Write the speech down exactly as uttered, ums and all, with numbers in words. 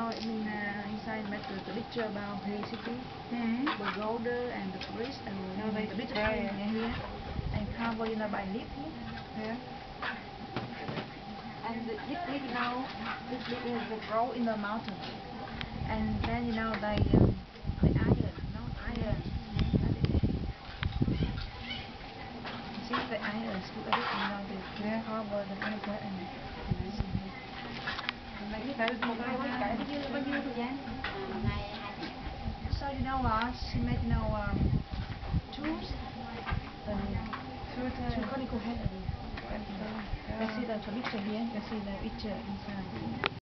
now in uh, inside make the, the picture about Hail City, Mm-hmm. the gold and the bridge and No, they the bridge spray it. here and cover you know by leaf here. Yeah. And the, this leaf you know, this leaf is the grow in the mountain, and then you know they um, the iron, you know iron. See the iron, see everything you know they Yeah. cover the underground and. Như thế một ngày quay cái bao nhiêu bao nhiêu thời gian? So you know what? She made you know um, tools and Two two times. conical head. You can see the picture here. You can see the picture inside.